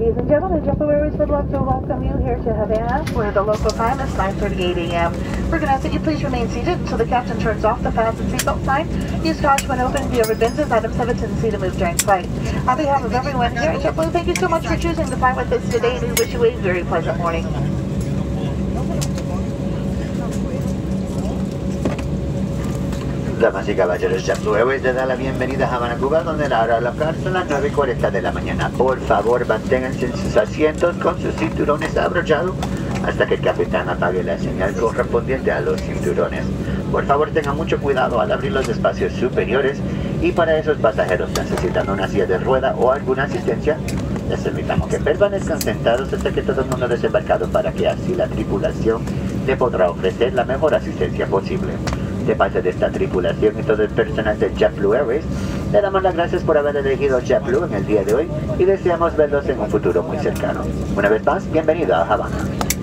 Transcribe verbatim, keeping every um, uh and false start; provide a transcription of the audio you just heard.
Ladies and gentlemen, JetBlue Airways would love to welcome you here to Havana, where the local time is nine thirty-eight a m We're going to ask that you please remain seated until the captain turns off the fasten seatbelt sign. Use caution when open. If you ever bins, items have a tendency to move during flight. On behalf of everyone here at JetBlue, thank you so much for choosing to fly with us today, and we wish you a very pleasant morning. Damas y caballeros, JetBlue Airways le da la bienvenida a Havana, Cuba, donde la hora local son las nueve y cuarenta de la mañana. Por favor, manténganse en sus asientos con sus cinturones abrochados hasta que el capitán apague la señal correspondiente a los cinturones. Por favor, tengan mucho cuidado al abrir los espacios superiores, y para esos pasajeros necesitan una silla de rueda o alguna asistencia, les invitamos que permanezcan sentados hasta que todo el mundo haya desembarcado, para que así la tripulación le podrá ofrecer la mejor asistencia posible. De parte de esta tripulación y todo el personal de JetBlue Airways, le damos las gracias por haber elegido JetBlue en el día de hoy y deseamos verlos en un futuro muy cercano. Una vez más, bienvenido a Havana.